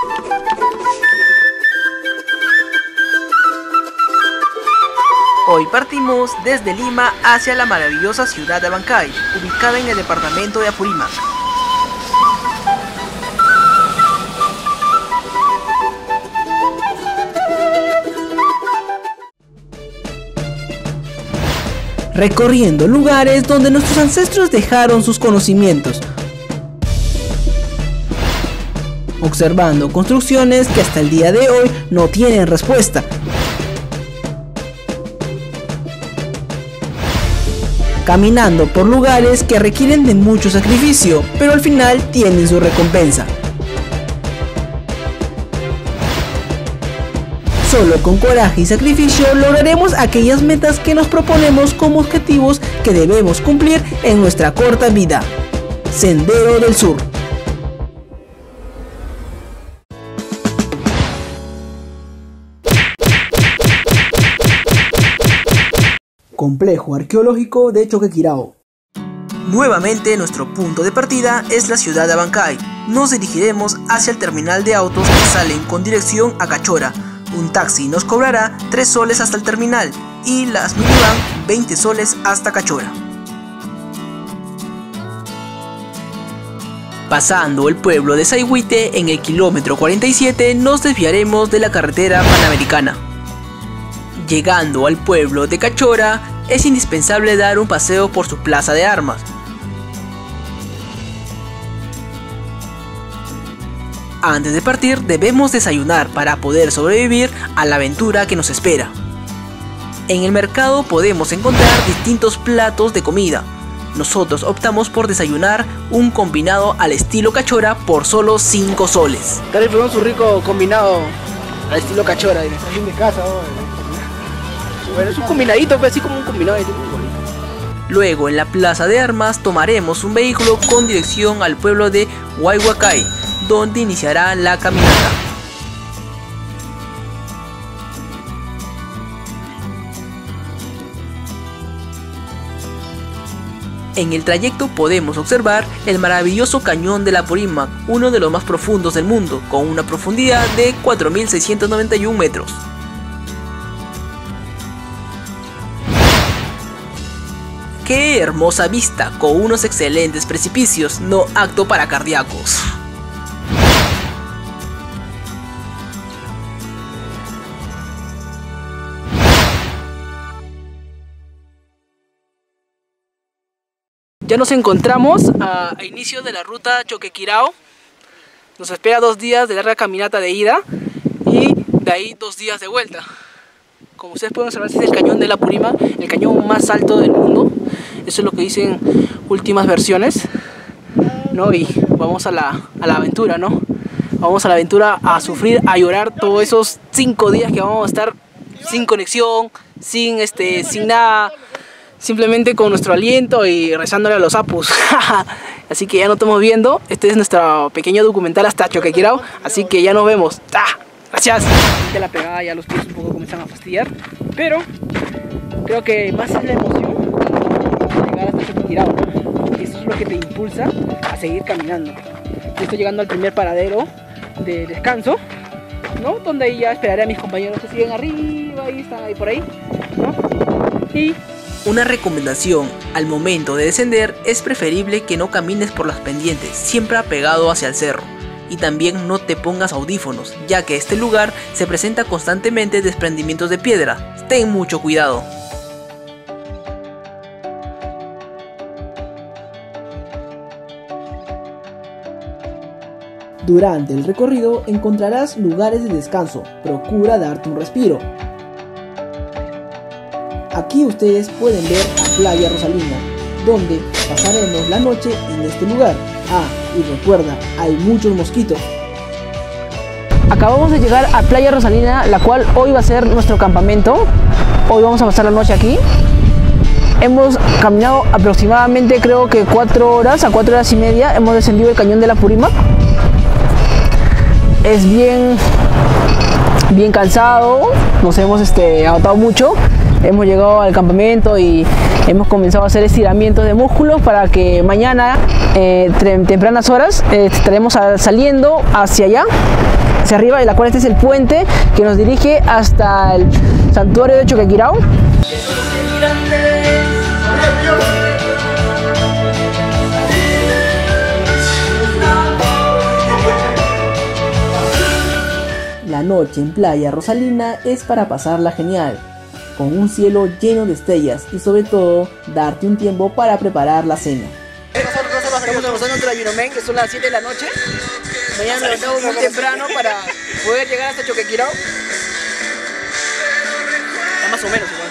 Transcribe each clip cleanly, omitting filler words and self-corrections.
Hoy partimos desde Lima hacia la maravillosa ciudad de Abancay, ubicada en el departamento de Apurímac. Recorriendo lugares donde nuestros ancestros dejaron sus conocimientos, observando construcciones que hasta el día de hoy no tienen respuesta. Caminando por lugares que requieren de mucho sacrificio, pero al final tienen su recompensa. Solo con coraje y sacrificio lograremos aquellas metas que nos proponemos como objetivos que debemos cumplir en nuestra corta vida. Sendero del Sur. Complejo arqueológico de Choquequirao. Nuevamente nuestro punto de partida es la ciudad de Abancay. Nos dirigiremos hacia el terminal de autos que salen con dirección a Cachora. Un taxi nos cobrará 3 soles hasta el terminal y las minivan 20 soles hasta Cachora. Pasando el pueblo de Sayhuite en el kilómetro 47 nos desviaremos de la carretera panamericana. Llegando al pueblo de Cachora, es indispensable dar un paseo por su plaza de armas. Antes de partir debemos desayunar para poder sobrevivir a la aventura que nos espera. En el mercado podemos encontrar distintos platos de comida. Nosotros optamos por desayunar un combinado al estilo Cachora por solo 5 soles. Cari probó su rico combinado al estilo Cachora. Está de casa, bueno, es un combinadito, pues, así como un combinado. Luego en la plaza de armas tomaremos un vehículo con dirección al pueblo de Huayhuacay, donde iniciará la caminata. En el trayecto podemos observar el maravilloso cañón del Apurímac, uno de los más profundos del mundo, con una profundidad de 4.691 metros. ¡Qué hermosa vista! Con unos excelentes precipicios, no apto para cardíacos. Ya nos encontramos a inicio de la ruta Choquequirao. Nos espera 2 días de larga caminata de ida y de ahí 2 días de vuelta. Como ustedes pueden observar, este es el cañón del Apurímac, el cañón más alto del mundo. Eso es lo que dicen últimas versiones, ¿no? Y vamos a la aventura, ¿no? Vamos a la aventura a sufrir, a llorar todos esos 5 días que vamos a estar sin conexión, sin nada. Simplemente con nuestro aliento y rezándole a los apus. Así que ya nos estamos viendo. Este es nuestro pequeño documental hasta Choquequirao. Así que ya nos vemos. Gracias. De la pegada ya los pies un poco comienzan a fastidiar. Pero creo que más es la emoción de llegar hasta Choquequirao. Eso es lo que te impulsa a seguir caminando. Yo estoy llegando al primer paradero de descanso, ¿no? Donde ahí ya esperaré a mis compañeros que siguen arriba y están ahí por ahí, ¿no? Y una recomendación: al momento de descender es preferible que no camines por las pendientes, siempre apegado hacia el cerro, y también no te pongas audífonos, ya que este lugar se presenta constantemente desprendimientos de piedra. Ten mucho cuidado. Durante el recorrido encontrarás lugares de descanso, procura darte un respiro. Aquí ustedes pueden ver a Playa Rosalina, donde pasaremos la noche en este lugar. Y recuerda, hay muchos mosquitos. acabamos de llegar a Playa Rosalina, la cual hoy va a ser nuestro campamento. Hoy vamos a pasar la noche aquí. Hemos caminado aproximadamente, creo que 4 horas, a 4 horas y media. Hemos descendido el cañón del Apurímac. Es bien cansado, nos hemos agotado mucho, hemos llegado al campamento y hemos comenzado a hacer estiramientos de músculos para que mañana, tempranas horas, estaremos saliendo hacia allá, hacia arriba, de la cual este es el puente que nos dirige hasta el santuario de Choquequirao. La noche en Playa Rosalina es para pasarla genial, con un cielo lleno de estrellas y sobre todo darte un tiempo para preparar la cena. Estamos almorzando entre Ayunomen, que son las 7 de la noche. Mañana nos levantamos muy temprano para poder llegar hasta Choquequirao. Está más o menos igual.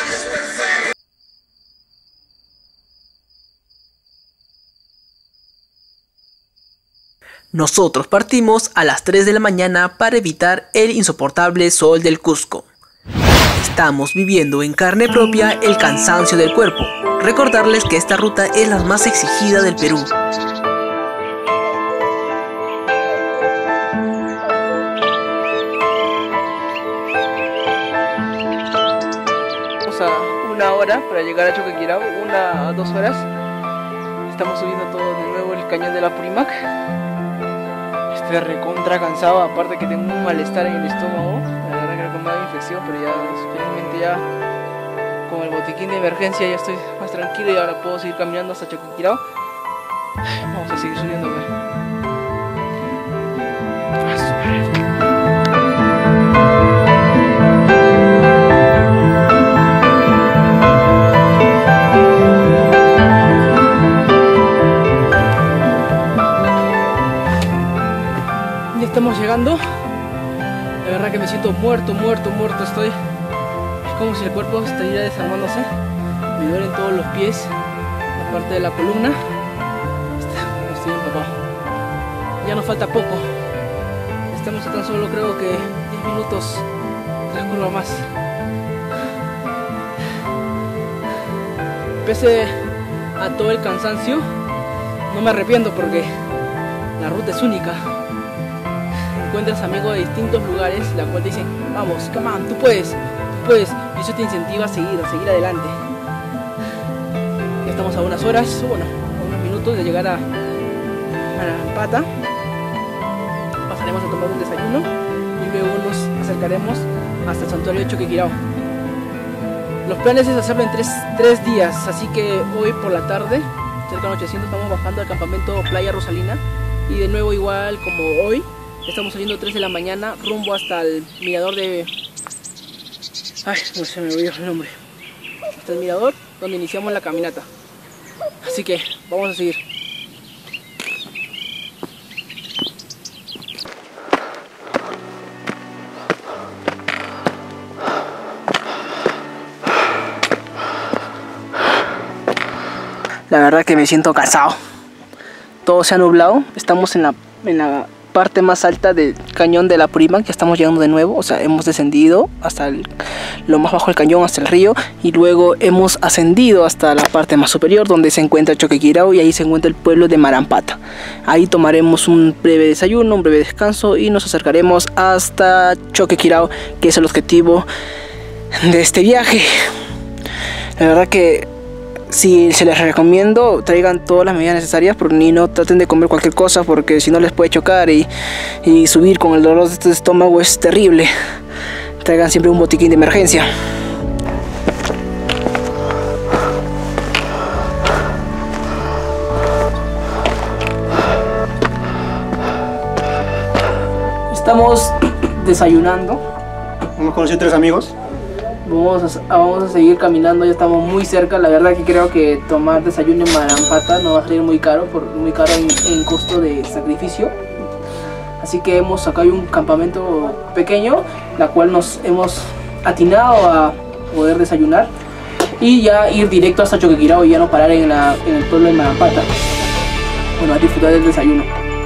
Nosotros partimos a las 3 de la mañana para evitar el insoportable sol del Cusco. Estamos viviendo en carne propia el cansancio del cuerpo. Recordarles que esta ruta es la más exigida del Perú. Vamos a 1 hora para llegar a Choquequirao, 1 a 2 horas. Estamos subiendo todo de nuevo el cañón de la Apurímac. Estoy recontra cansado, aparte que tengo un malestar en el estómago. La verdad creo que me da infección, pero ya felizmente ya con el botiquín de emergencia ya estoy más tranquilo y ahora puedo seguir caminando hasta Choquequirao. Vamos a seguir subiendo a ver. Estamos llegando. La verdad que me siento muerto estoy. Es como si el cuerpo estuviera desarmándose. Me duelen todos los pies, la parte de la columna. Estoy empapado. Ya nos falta poco. Estamos a tan solo, creo que 10 minutos, 3 curvas más. Pese a todo el cansancio, no me arrepiento porque la ruta es única. Encuentras amigos de distintos lugares, la cual te dicen, vamos, come on, tú puedes, y eso te incentiva a seguir adelante. Ya estamos a unas horas, bueno, a unos minutos de llegar a Marampata. Pasaremos a tomar un desayuno y luego nos acercaremos hasta el santuario de Choquequirao. Los planes es hacerlo en tres días, así que hoy por la tarde, cerca de anocheciendo, estamos bajando al campamento Playa Rosalina y de nuevo igual como hoy. Estamos saliendo 3 de la mañana rumbo hasta el mirador de... Ay, no se me olvidó el nombre. Hasta el mirador donde iniciamos la caminata. Así que vamos a seguir. La verdad que me siento cansado. Todo se ha nublado. Estamos en la parte más alta del cañón de la Apurímac, que estamos llegando de nuevo, o sea, hemos descendido hasta lo más bajo del cañón, hasta el río, y luego hemos ascendido hasta la parte más superior donde se encuentra Choquequirao y ahí se encuentra el pueblo de Marampata. Ahí tomaremos un breve desayuno, un breve descanso y nos acercaremos hasta Choquequirao, que es el objetivo de este viaje. La verdad que si se les recomiendo, traigan todas las medidas necesarias, pero ni no traten de comer cualquier cosa porque si no les puede chocar y subir con el dolor de este estómago es terrible. Traigan siempre un botiquín de emergencia. Estamos desayunando. Hemos conocido 3 amigos. Vamos a seguir caminando, ya estamos muy cerca. La verdad que creo que tomar desayuno en Marampata no va a salir muy caro en costo de sacrificio. Así que hemos sacado un campamento pequeño, la cual nos hemos atinado a poder desayunar y ya ir directo hasta Choquequirao y ya no parar en el pueblo de Marampata. Bueno, a disfrutar del desayuno.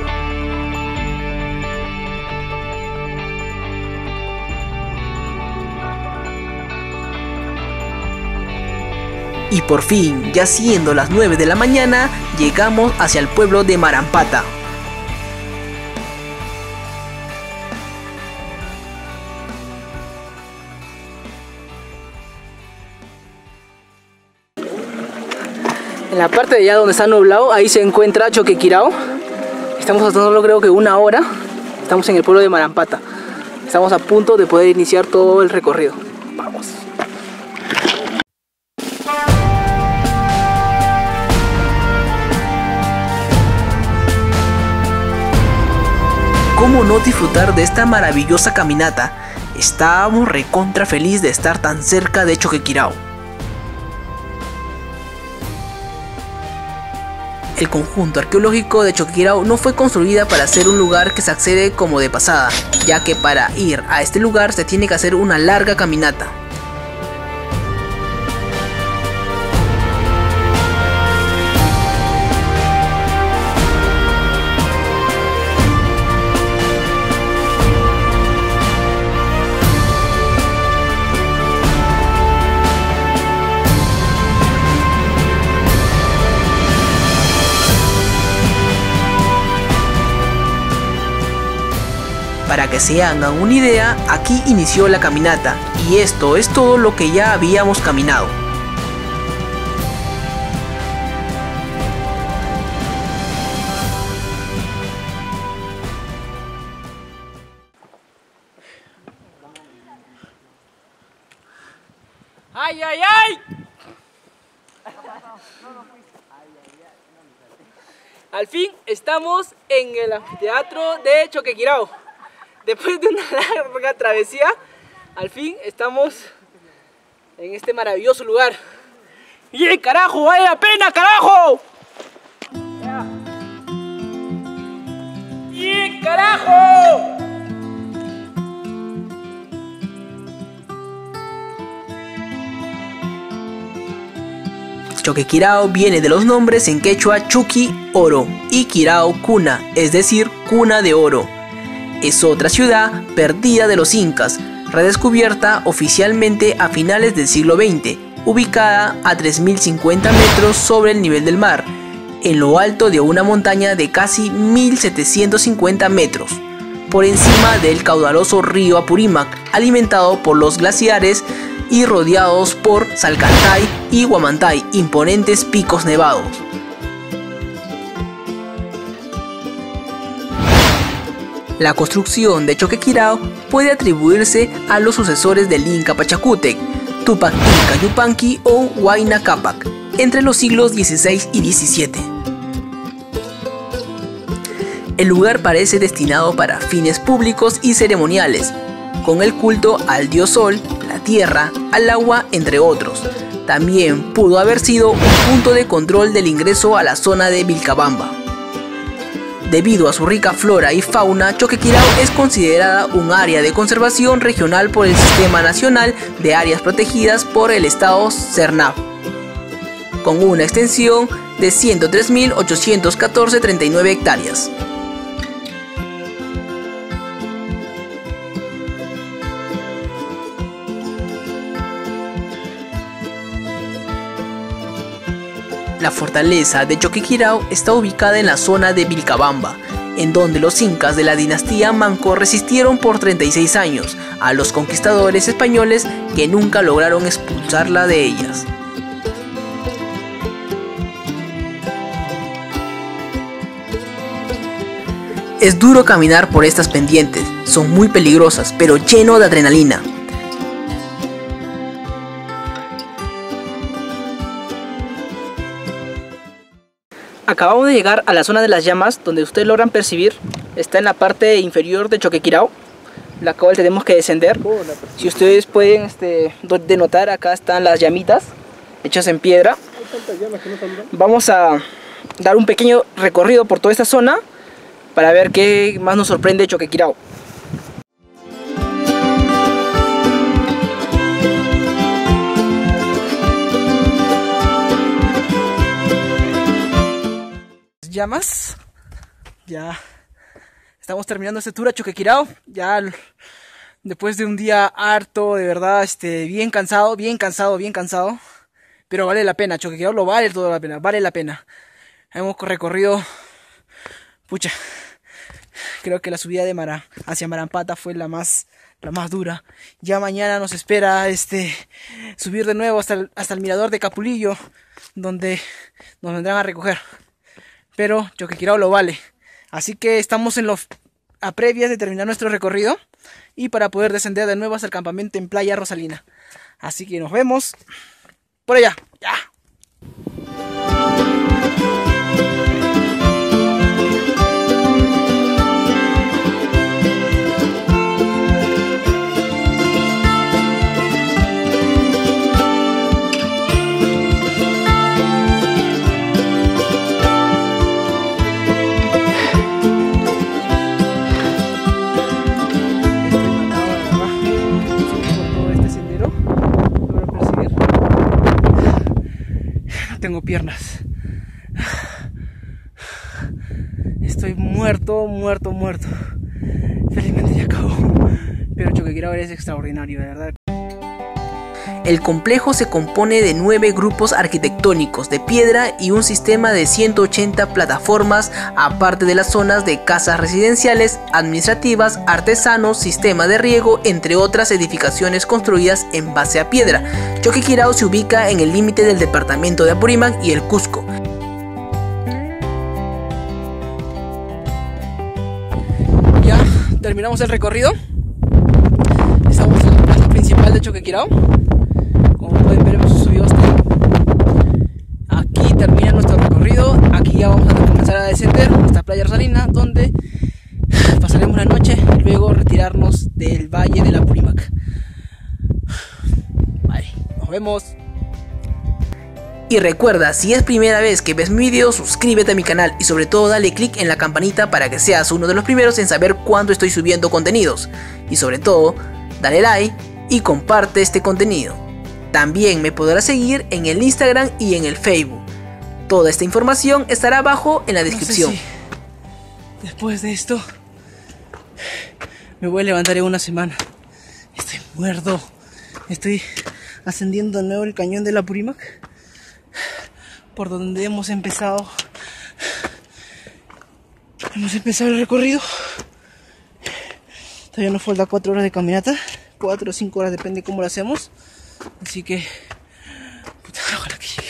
Y por fin, ya siendo las 9 de la mañana, llegamos hacia el pueblo de Marampata. En la parte de allá donde está nublado, ahí se encuentra Choquequirao. Estamos haciéndolo creo que 1 hora. Estamos en el pueblo de Marampata. Estamos a punto de poder iniciar todo el recorrido. Vamos. ¿Cómo no disfrutar de esta maravillosa caminata? Estábamos recontra feliz de estar tan cerca de Choquequirao. El conjunto arqueológico de Choquequirao no fue construida para ser un lugar que se accede como de pasada, ya que para ir a este lugar se tiene que hacer una larga caminata. Para que se hagan una idea, aquí inició la caminata, y esto es todo lo que ya habíamos caminado. ¡Ay, ay, ay! Al fin estamos en el anfiteatro de Choquequirao. Después de una larga travesía, al fin estamos en este maravilloso lugar. ¡Bien, carajo! ¡Vale la pena, carajo! ¡Bien, carajo! Choquequirao viene de los nombres en quechua Chuqui, oro, y Quirao, cuna, es decir, cuna de oro. Es otra ciudad perdida de los incas, redescubierta oficialmente a finales del siglo XX, ubicada a 3050 metros sobre el nivel del mar, en lo alto de una montaña de casi 1750 metros, por encima del caudaloso río Apurímac, alimentado por los glaciares y rodeados por Salcantay y Huamantay, imponentes picos nevados. La construcción de Choquequirao puede atribuirse a los sucesores del Inca Pachacútec, Tupac Inca Yupanqui o Huayna Cápac, entre los siglos XVI y XVII. El lugar parece destinado para fines públicos y ceremoniales, con el culto al dios Sol, la tierra, al agua, entre otros. También pudo haber sido un punto de control del ingreso a la zona de Vilcabamba. Debido a su rica flora y fauna, Choquequirao es considerada un área de conservación regional por el Sistema Nacional de Áreas Protegidas por el Estado Cernap, con una extensión de 103.814,39 hectáreas. La fortaleza de Choquequirao está ubicada en la zona de Vilcabamba, en donde los incas de la dinastía Manco resistieron por 36 años a los conquistadores españoles que nunca lograron expulsarla de ellas. Es duro caminar por estas pendientes, son muy peligrosas, pero lleno de adrenalina. Acabamos de llegar a la zona de las llamas, donde ustedes logran percibir, está en la parte inferior de Choquequirao, la cual tenemos que descender. Si ustedes pueden denotar, acá están las llamitas hechas en piedra. Vamos a dar un pequeño recorrido por toda esta zona para ver qué más nos sorprende Choquequirao. Llamas, ya estamos terminando este tour a Choquequirao, ya después de un día harto, de verdad, bien cansado, pero vale la pena. Choquequirao lo vale toda la pena, vale la pena. Hemos recorrido, pucha, creo que la subida de hacia Marampata fue la más dura. Ya mañana nos espera subir de nuevo hasta el mirador de Capulillo, donde nos vendrán a recoger. Pero Choquequirao lo vale. Así que estamos a previas de terminar nuestro recorrido y para poder descender de nuevo hasta el campamento en Playa Rosalina. Así que nos vemos por allá. ¡Ya! Tengo piernas. Estoy muerto. Felizmente ya acabó. Pero Choquequirao es extraordinario, de verdad. El complejo se compone de 9 grupos arquitectónicos de piedra y un sistema de 180 plataformas, aparte de las zonas de casas residenciales, administrativas, artesanos, sistema de riego, entre otras edificaciones construidas en base a piedra. Choquequirao se ubica en el límite del departamento de Apurímac y el Cusco. Ya terminamos el recorrido. Estamos en la plaza principal de Choquequirao. Como pueden ver, hemos subido hasta ahí. Aquí termina nuestro recorrido. Aquí ya vamos a comenzar a descender hasta Playa Rosalina, donde pasaremos la noche y luego retirarnos del valle de la Apurímac. Vale, nos vemos. Y recuerda, si es primera vez que ves mi video, suscríbete a mi canal y sobre todo dale click en la campanita para que seas uno de los primeros en saber cuándo estoy subiendo contenidos. Y sobre todo, dale like y comparte este contenido. También me podrás seguir en el Instagram y en el Facebook. Toda esta información estará abajo en la descripción. No sé si después de esto me voy a levantar en una semana. Estoy muerto. Estoy ascendiendo de nuevo el cañón de la Apurímac, por donde hemos empezado el recorrido. Todavía nos falta 4 horas de caminata, 4 o 5 horas, depende cómo lo hacemos. Así que ojalá que llegue.